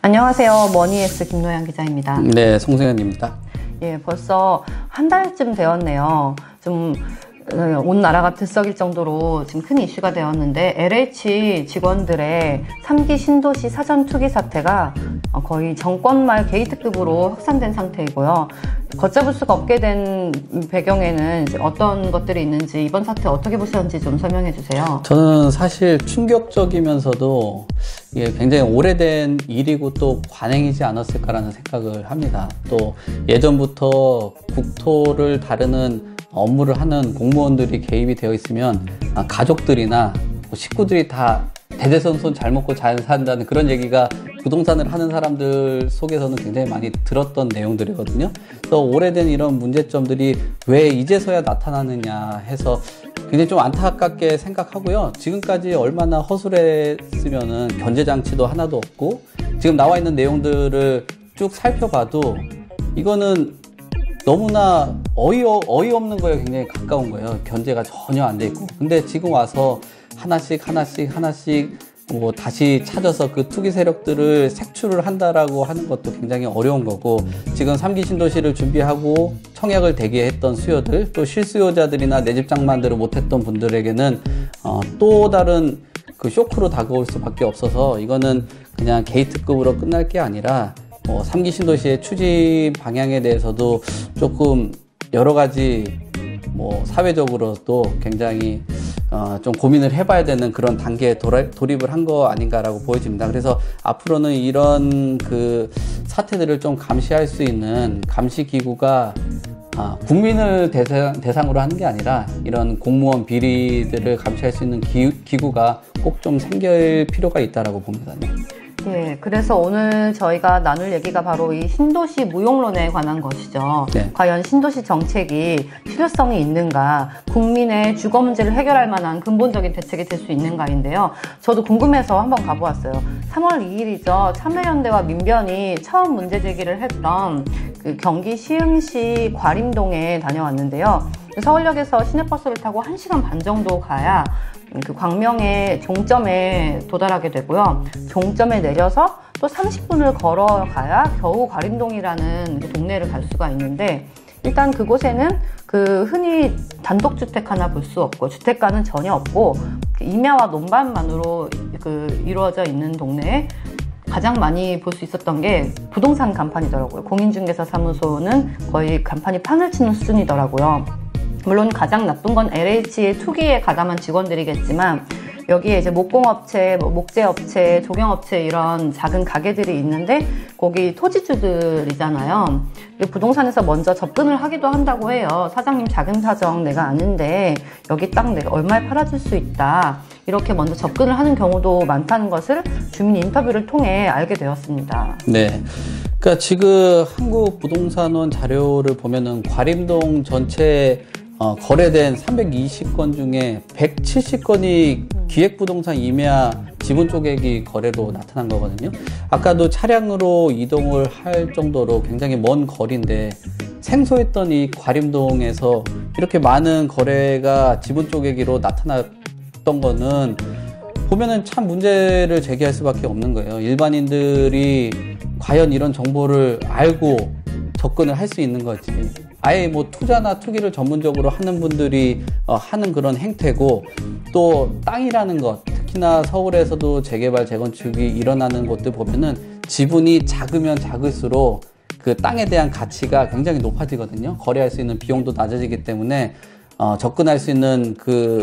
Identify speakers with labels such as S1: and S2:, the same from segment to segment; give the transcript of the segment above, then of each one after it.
S1: 안녕하세요. 머니에스 김노양 기자입니다.
S2: 네, 송승현입니다.
S1: 예, 벌써 한 달쯤 되었네요. 좀 온 나라가 들썩일 정도로 지금 큰 이슈가 되었는데 LH 직원들의 3기 신도시 사전 투기 사태가 거의 정권 말 게이트급으로 확산된 상태이고요. 걷잡을 수가 없게 된 배경에는 어떤 것들이 있는지 이번 사태 어떻게 보셨는지 좀 설명해 주세요.
S2: 저는 사실 충격적이면서도 이게 굉장히 오래된 일이고 또 관행이지 않았을까라는 생각을 합니다. 또 예전부터 국토를 다루는 업무를 하는 공무원들이 개입이 되어 있으면 가족들이나 식구들이 다 대대손손 잘 먹고 잘 산다는 그런 얘기가 부동산을 하는 사람들 속에서는 굉장히 많이 들었던 내용들이거든요. 그래서 오래된 이런 문제점들이 왜 이제서야 나타나느냐 해서 굉장히 좀 안타깝게 생각하고요. 지금까지 얼마나 허술했으면은 견제장치도 하나도 없고 지금 나와 있는 내용들을 쭉 살펴봐도 이거는 너무나 어이없는 거에 굉장히 가까운 거예요. 견제가 전혀 안 돼 있고. 근데 지금 와서 하나씩 뭐 다시 찾아서 그 투기 세력들을 색출을 한다라고 하는 것도 굉장히 어려운 거고, 지금 3기 신도시를 준비하고 청약을 대기했던 수요들, 또 실수요자들이나 내 집 장만들을 못했던 분들에게는 또 다른 그 쇼크로 다가올 수밖에 없어서 이거는 그냥 게이트급으로 끝날 게 아니라 3기 신도시의 추진 방향에 대해서도 조금 여러 가지 사회적으로도 굉장히 좀 고민을 해봐야 되는 그런 단계에 돌입을 한 거 아닌가라고 보여집니다. 그래서 앞으로는 이런 그 사태들을 좀 감시할 수 있는 감시기구가 국민을 대상으로 하는 게 아니라 이런 공무원 비리들을 감시할 수 있는 기구가 꼭 좀 생길 필요가 있다라고 봅니다. 네.
S1: 예, 그래서 오늘 저희가 나눌 얘기가 바로 이 신도시 무용론에 관한 것이죠. 네. 과연 신도시 정책이 실효성이 있는가, 국민의 주거 문제를 해결할 만한 근본적인 대책이 될 수 있는가인데요. 저도 궁금해서 한번 가보았어요. 3월 2일이죠. 참여연대와 민변이 처음 문제 제기를 했던 그 경기 시흥시 과림동에 다녀왔는데요. 서울역에서 시내버스를 타고 1시간 반 정도 가야 그 광명의 종점에 도달하게 되고요. 종점에 내려서 또 30분을 걸어가야 겨우 과림동이라는 동네를 갈 수가 있는데, 일단 그곳에는 그 흔히 단독주택 하나 볼 수 없고 주택가는 전혀 없고 임야와 논밭만으로 이루어져 있는 동네에 가장 많이 볼 수 있었던 게 부동산 간판이더라고요. 공인중개사 사무소는 거의 간판이 판을 치는 수준이더라고요. 물론 가장 나쁜 건 LH의 투기에 가담한 직원들이겠지만, 여기에 이제 목공업체, 목재업체, 조경업체 이런 작은 가게들이 있는데 거기 토지주들이잖아요. 부동산에서 먼저 접근을 하기도 한다고 해요. 사장님 작은 사정 내가 아는데 여기 딱 내가 얼마에 팔아줄 수 있다, 이렇게 먼저 접근을 하는 경우도 많다는 것을 주민 인터뷰를 통해 알게 되었습니다.
S2: 네. 그러니까 지금 한국부동산원 자료를 보면은 과림동 전체 거래된 320건 중에 170건이 기획부동산 임야 지분 쪼개기 거래로 나타난 거거든요. 아까도 차량으로 이동을 할 정도로 굉장히 먼 거리인데 생소했던 이 과림동에서 이렇게 많은 거래가 지분 쪼개기로 나타났던 거는 보면은 참 문제를 제기할 수밖에 없는 거예요. 일반인들이 과연 이런 정보를 알고 접근을 할 수 있는 거지. 아예 투자나 투기를 전문적으로 하는 분들이 하는 그런 행태고, 또 땅이라는 것, 특히나 서울에서도 재개발, 재건축이 일어나는 곳들 보면은 지분이 작으면 작을수록 그 땅에 대한 가치가 굉장히 높아지거든요. 거래할 수 있는 비용도 낮아지기 때문에 접근할 수 있는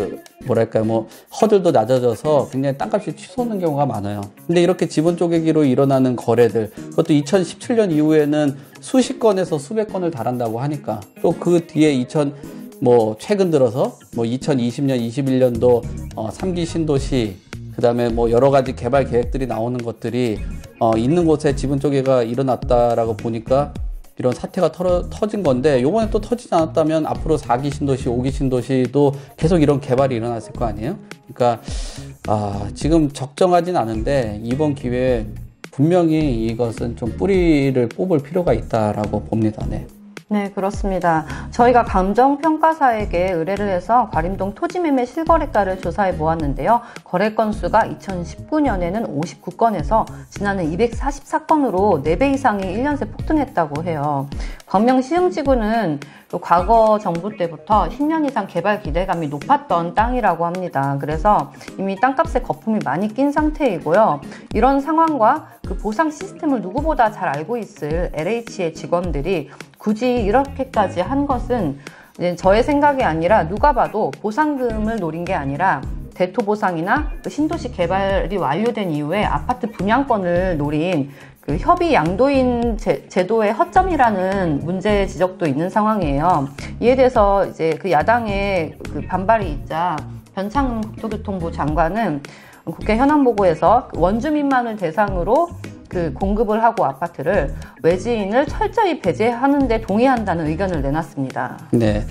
S2: 허들도 낮아져서 굉장히 땅값이 치솟는 경우가 많아요. 근데 이렇게 지분 쪼개기로 일어나는 거래들, 그것도 2017년 이후에는 수십 건에서 수백 건을 달한다고 하니까, 또 그 뒤에 최근 들어서 2020년, 21년도 3기 신도시, 그 다음에 여러 가지 개발 계획들이 나오는 것들이 있는 곳에 지분 쪼개기가 일어났다라고 보니까 이런 사태가 터진 건데, 요번에 또 터지지 않았다면 앞으로 4기 신도시, 5기 신도시도 계속 이런 개발이 일어났을 거 아니에요? 그러니까 지금 적정하진 않은데 이번 기회에 분명히 이것은 좀 뿌리를 뽑을 필요가 있다라고 봅니다. 네.
S1: 네, 그렇습니다. 저희가 감정평가사에게 의뢰를 해서 과림동 토지매매 실거래가를 조사해 보았는데요. 거래 건수가 2019년에는 59건에서 지난해 244건으로 4배 이상이 1년 새 폭등했다고 해요. 광명 시흥지구는 과거 정부 때부터 10년 이상 개발 기대감이 높았던 땅이라고 합니다. 그래서 이미 땅값에 거품이 많이 낀 상태이고요. 이런 상황과 그 보상 시스템을 누구보다 잘 알고 있을 LH의 직원들이 굳이 이렇게까지 한 것은 저의 생각이 아니라 누가 봐도 보상금을 노린 게 아니라 대토보상이나 신도시 개발이 완료된 이후에 아파트 분양권을 노린 그 협의 양도인 제도의 허점이라는 문제 지적도 있는 상황이에요. 이에 대해서 이제 그 야당의 그 반발이 있자 변창흠 국토교통부 장관은 국회 현안보고에서 원주민만을 대상으로 그 공급을 하고 아파트를 외지인을 철저히 배제하는 데 동의한다는 의견을 내놨습니다.
S2: 네.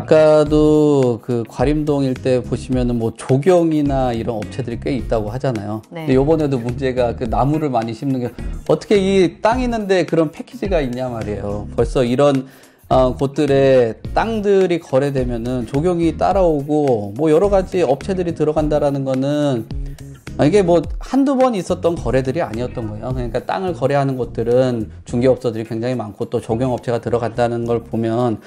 S2: 아까도 그 과림동 일대 보시면은 뭐 조경이나 이런 업체들이 꽤 있다고 하잖아요. 네. 근데 요번에도 문제가 그 나무를 많이 심는 게 어떻게 이 땅 있는데 그런 패키지가 있냐 말이에요. 벌써 이런 곳들에 땅들이 거래되면은 조경이 따라오고 뭐 여러 가지 업체들이 들어간다라는 거는 이게 뭐 한두 번 있었던 거래들이 아니었던 거예요. 그러니까 땅을 거래하는 곳들은 중개업소들이 굉장히 많고 또 조경업체가 들어간다는 걸 보면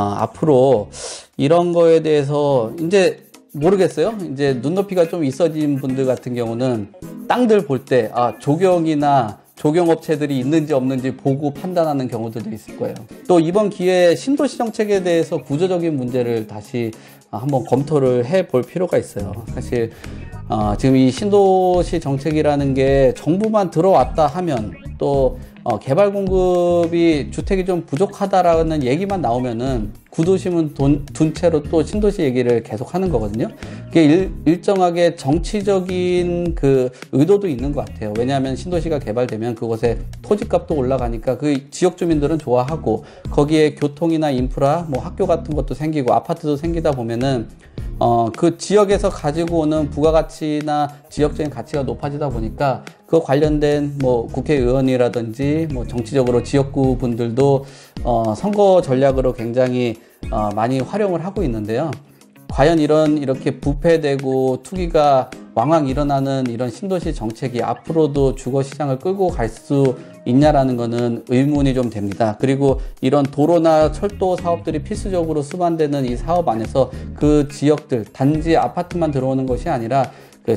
S2: 앞으로 이런 거에 대해서 이제 모르겠어요. 이제 눈높이가 좀 있어진 분들 같은 경우는 땅들 볼 때 조경이나 조경업체들이 있는지 없는지 보고 판단하는 경우들도 있을 거예요. 또 이번 기회에 신도시 정책에 대해서 구조적인 문제를 다시 한번 검토를 해볼 필요가 있어요. 사실 지금 이 신도시 정책이라는 게 정부만 들어왔다 하면 또 개발 공급이 주택이 좀 부족하다라는 얘기만 나오면은 구도심은 둔 채로 또 신도시 얘기를 계속 하는 거거든요. 그게 일정하게 정치적인 그 의도도 있는 것 같아요. 왜냐하면 신도시가 개발되면 그곳에 토지값도 올라가니까 그 지역 주민들은 좋아하고 거기에 교통이나 인프라, 뭐 학교 같은 것도 생기고 아파트도 생기다 보면은 그 지역에서 가지고 오는 부가가치나 지역적인 가치가 높아지다 보니까 그 관련된 뭐 국회의원이라든지 뭐 정치적으로 지역구 분들도 선거 전략으로 굉장히 많이 활용을 하고 있는데요. 과연 이렇게 부패되고 투기가 왕왕 일어나는 이런 신도시 정책이 앞으로도 주거 시장을 끌고 갈 수 있냐라는 거는 의문이 좀 됩니다. 그리고 이런 도로나 철도 사업들이 필수적으로 수반되는 이 사업 안에서 그 지역들, 단지 아파트만 들어오는 것이 아니라 그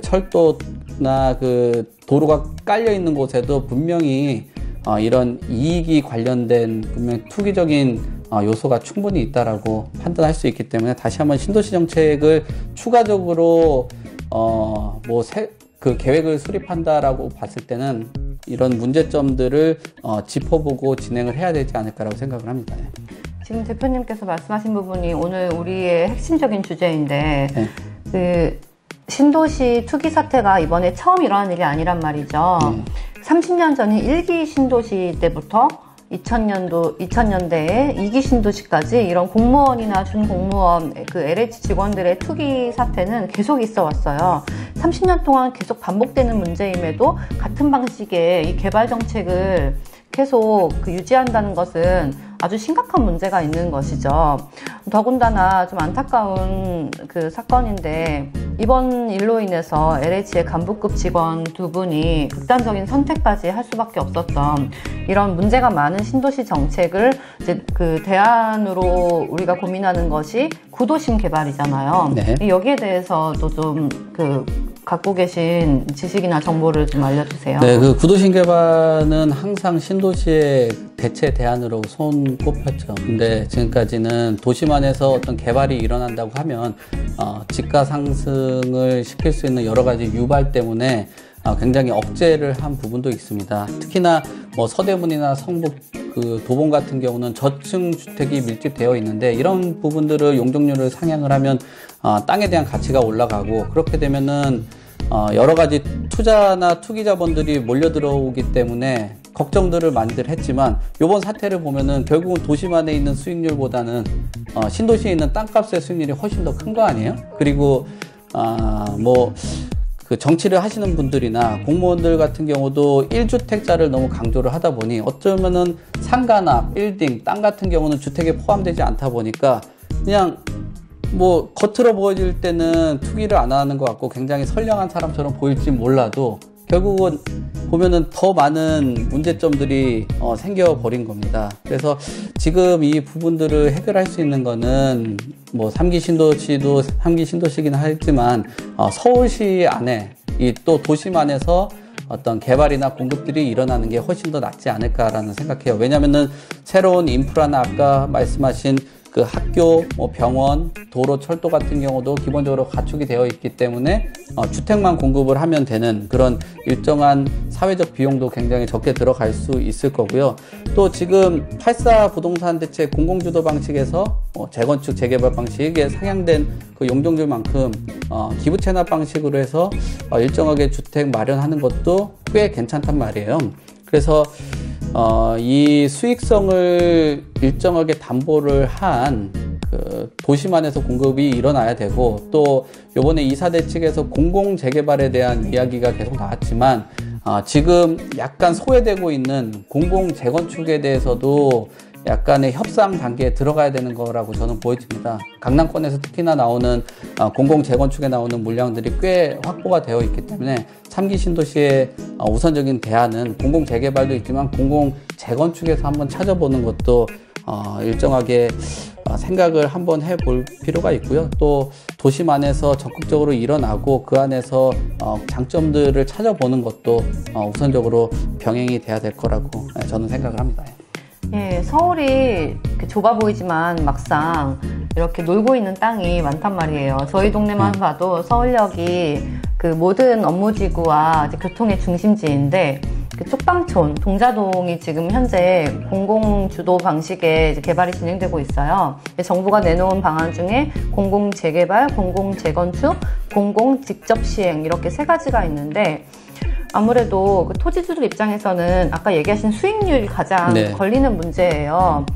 S2: 철도나 그 도로가 깔려 있는 곳에도 분명히 이런 이익이 관련된 분명 투기적인 요소가 충분히 있다라고 판단할 수 있기 때문에 다시 한번 신도시 정책을 추가적으로 그 계획을 수립한다라고 봤을 때는 이런 문제점들을 짚어보고 진행을 해야 되지 않을까라고 생각을 합니다.
S1: 지금 대표님께서 말씀하신 부분이 오늘 우리의 핵심적인 주제인데 네. 그 신도시 투기 사태가 이번에 처음 일어난 일이 아니란 말이죠. 30년 전인 1기 신도시 때부터 2000년대에 2기 신도시까지 이런 공무원이나 준공무원, 그 LH 직원들의 투기 사태는 계속 있어 왔어요. 30년 동안 계속 반복되는 문제임에도 같은 방식의 이 개발 정책을 계속 유지한다는 것은 아주 심각한 문제가 있는 것이죠. 더군다나 좀 안타까운 그 사건인데 이번 일로 인해서 LH의 간부급 직원 2분이 극단적인 선택까지 할 수밖에 없었던 이런 문제가 많은 신도시 정책을 이제 그 대안으로 우리가 고민하는 것이 구도심 개발이잖아요. 네. 여기에 대해서도 좀 갖고 계신 지식이나 정보를 좀 알려주세요.
S2: 네, 그 구도심 개발은 항상 신도시의 대체 대안으로 손꼽혔죠. 근데 지금까지는 도시만에서 어떤 개발이 일어난다고 하면 지가 상승을 시킬 수 있는 여러 가지 유발 때문에 굉장히 억제를 한 부분도 있습니다. 특히나 뭐 서대문이나 성북, 그 도봉 같은 경우는 저층 주택이 밀집되어 있는데 이런 부분들을 용적률을 상향을 하면 땅에 대한 가치가 올라가고 그렇게 되면은 여러 가지 투자나 투기 자본들이 몰려 들어오기 때문에 걱정들을 많이들 했지만 이번 사태를 보면은 결국은 도심 안에 있는 수익률보다는 신도시에 있는 땅값의 수익률이 훨씬 더 큰 거 아니에요? 그리고 그 정치를 하시는 분들이나 공무원들 같은 경우도 1주택자를 너무 강조를 하다 보니 어쩌면은 상가나 빌딩, 땅 같은 경우는 주택에 포함되지 않다 보니까 그냥 뭐 겉으로 보여질 때는 투기를 안 하는 것 같고 굉장히 선량한 사람처럼 보일지 몰라도 결국은 보면은 더 많은 문제점들이 생겨버린 겁니다. 그래서 지금 이 부분들을 해결할 수 있는 거는 뭐 3기 신도시도 3기 신도시긴 하지만 서울시 안에 이 또 도심 안에서 어떤 개발이나 공급들이 일어나는 게 훨씬 더 낫지 않을까라는 생각해요. 왜냐면은 새로운 인프라나 아까 말씀하신 그 학교, 뭐 병원, 도로, 철도 같은 경우도 기본적으로 가축이 되어 있기 때문에 주택만 공급을 하면 되는 그런 일정한 사회적 비용도 굉장히 적게 들어갈 수 있을 거고요. 또 지금 8.4 부동산 대책 공공주도 방식에서 재건축, 재개발 방식에 상향된 그 용적률만큼 기부 채납 방식으로 해서 일정하게 주택 마련하는 것도 꽤 괜찮단 말이에요. 그래서 이 수익성을 일정하게 담보를 한 그 도심 안에서 공급이 일어나야 되고, 또 요번에 이사대 측에서 공공재개발에 대한 이야기가 계속 나왔지만 지금 약간 소외되고 있는 공공재건축에 대해서도 약간의 협상 단계에 들어가야 되는 거라고 저는 보여집니다. 강남권에서 특히나 나오는 공공재건축에 나오는 물량들이 꽤 확보가 되어 있기 때문에 3기 신도시의 우선적인 대안은 공공재개발도 있지만 공공재건축에서 한번 찾아보는 것도 일정하게 생각을 한번 해볼 필요가 있고요. 또 도심 안에서 적극적으로 일어나고 그 안에서 장점들을 찾아보는 것도 우선적으로 병행이 돼야 될 거라고 저는 생각을 합니다.
S1: 예, 서울이 좁아 보이지만 막상 이렇게 놀고 있는 땅이 많단 말이에요. 저희 동네만 봐도 서울역이 그 모든 업무지구와 이제 교통의 중심지인데, 그 쪽방촌, 동자동이 지금 현재 공공주도 방식의 이제 개발이 진행되고 있어요. 정부가 내놓은 방안 중에 공공재개발, 공공재건축, 공공직접시행 이렇게 세 가지가 있는데, 아무래도 그 토지주들 입장에서는 아까 얘기하신 수익률이 가장 걸리는 문제예요.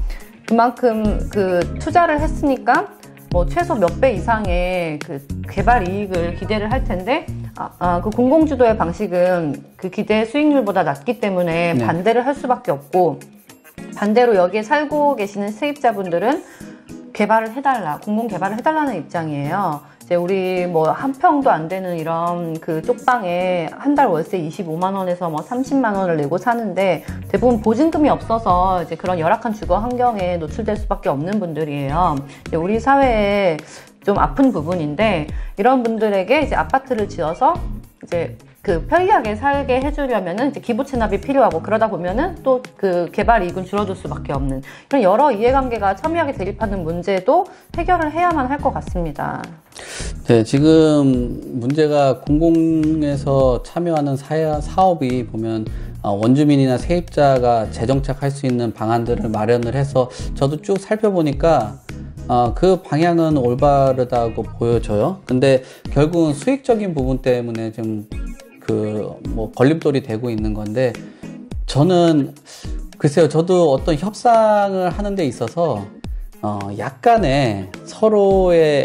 S1: 그만큼 그 투자를 했으니까 뭐 최소 몇 배 이상의 그 개발 이익을 기대를 할 텐데, 그 공공주도의 방식은 그 기대 수익률보다 낮기 때문에 반대를 할 수밖에 없고, 반대로 여기에 살고 계시는 세입자분들은 개발을 해달라, 공공 개발을 해달라는 입장이에요. 이제 우리 뭐 한 평도 안 되는 이런 그 쪽방에 한 달 월세 25만 원에서 뭐 30만 원을 내고 사는데, 대부분 보증금이 없어서 이제 그런 열악한 주거 환경에 노출될 수밖에 없는 분들이에요. 이제 우리 사회에 좀 아픈 부분인데, 이런 분들에게 이제 아파트를 지어서 이제 그 편리하게 살게 해주려면은 이제 기부 채납이 필요하고, 그러다 보면은 또 그 개발 이익은 줄어들 수밖에 없는 그런 여러 이해관계가 첨예하게 대립하는 문제도 해결을 해야만 할 것 같습니다.
S2: 네, 지금 문제가 공공에서 참여하는 사업이 보면 원주민이나 세입자가 재정착할 수 있는 방안들을 마련을 해서 저도 쭉 살펴보니까 그 방향은 올바르다고 보여져요. 근데 결국은 수익적인 부분 때문에 좀 뭐 걸림돌이 되고 있는 건데, 저는 글쎄요, 저도 어떤 협상을 하는 데 있어서 약간의 서로의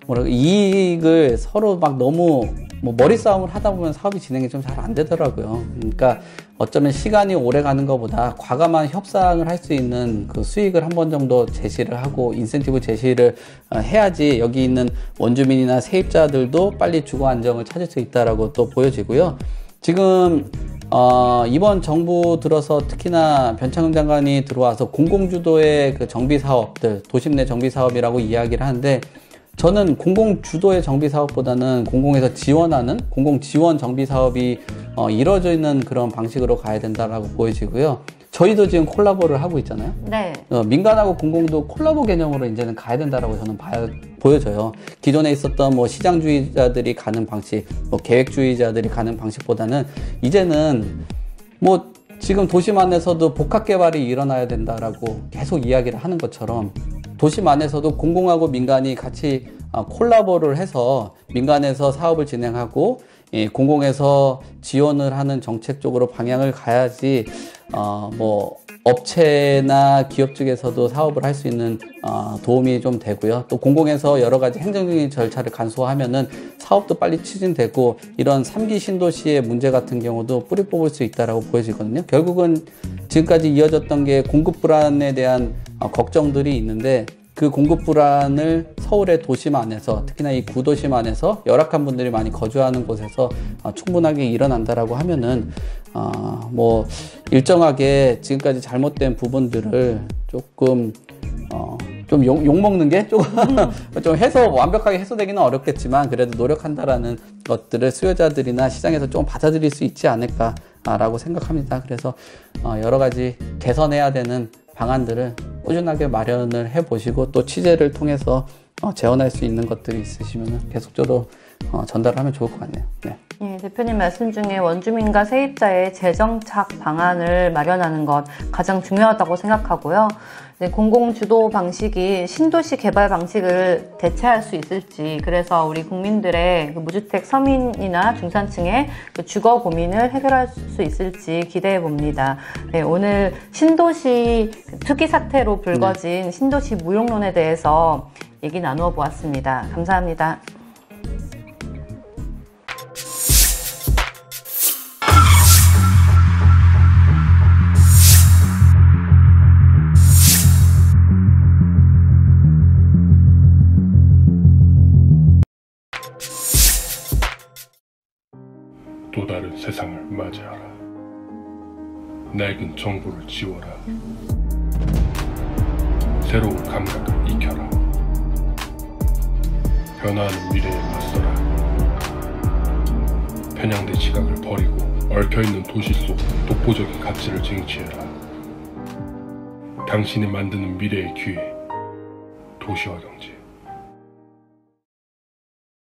S2: 이익을 서로 막 너무 뭐 머리 싸움을 하다 보면 사업이 진행이 좀 잘 안 되더라고요. 그러니까 어쩌면 시간이 오래 가는 것보다 과감한 협상을 할 수 있는 그 수익을 한 번 정도 제시를 하고 인센티브 제시를 해야지 여기 있는 원주민이나 세입자들도 빨리 주거 안정을 찾을 수 있다라고 또 보여지고요. 지금 이번 정부 들어서 특히나 변창흠 장관이 들어와서 공공주도의 그 정비사업들, 도심 내 정비사업이라고 이야기를 하는데, 저는 공공주도의 정비사업보다는 공공에서 지원하는 공공지원 정비사업이 이루어지는 그런 방식으로 가야 된다라고 보여지고요. 저희도 지금 콜라보를 하고 있잖아요.
S1: 네.
S2: 민간하고 공공도 콜라보 개념으로 이제는 가야 된다라고 저는 보여져요. 기존에 있었던 뭐 시장주의자들이 가는 방식, 뭐 계획주의자들이 가는 방식보다는 이제는 뭐 지금 도심 안에서도 복합 개발이 일어나야 된다라고 계속 이야기를 하는 것처럼, 도심 안에서도 공공하고 민간이 같이 콜라보를 해서 민간에서 사업을 진행하고 공공에서 지원을 하는 정책 쪽으로 방향을 가야지 뭐 업체나 기업 측에서도 사업을 할 수 있는 도움이 좀 되고요. 또 공공에서 여러 가지 행정적인 절차를 간소화하면은 사업도 빨리 추진되고 이런 3기 신도시의 문제 같은 경우도 뿌리 뽑을 수 있다라고 보여지거든요. 결국은 지금까지 이어졌던 게 공급 불안에 대한 걱정들이 있는데 그 공급 불안을 서울의 도심 안에서 특히나 이 구도심 안에서 열악한 분들이 많이 거주하는 곳에서 충분하게 일어난다라고 하면은 뭐 일정하게 지금까지 잘못된 부분들을 조금 좀 욕먹는 게 조금 좀 완벽하게 해소되기는 어렵겠지만 그래도 노력한다라는 것들을 수요자들이나 시장에서 좀 받아들일 수 있지 않을까라고 생각합니다. 그래서 여러 가지 개선해야 되는 방안들을 꾸준하게 마련을 해보시고 또 취재를 통해서 재현할 수 있는 것들이 있으시면 계속적으로 전달하면 좋을 것 같네요. 네.
S1: 예, 대표님 말씀 중에 원주민과 세입자의 재정착 방안을 마련하는 것 가장 중요하다고 생각하고요. 공공주도 방식이 신도시 개발 방식을 대체할 수 있을지, 그래서 우리 국민들의 무주택 서민이나 중산층의 주거 고민을 해결할 수 있을지 기대해 봅니다. 네, 오늘 신도시 특이 사태로 불거진 신도시 무용론에 대해서 얘기 나누어 보았습니다. 감사합니다.
S3: 또 다른 세상을 맞이하라. 낡은 정보를 지워라. 새로운 감각을 익혀라. 변화하는 미래에 맞서라. 편향된 시각을 버리고 얽혀있는 도시 속 독보적인 가치를 쟁취해라. 당신이 만드는 미래의 기회, 도시화 경제.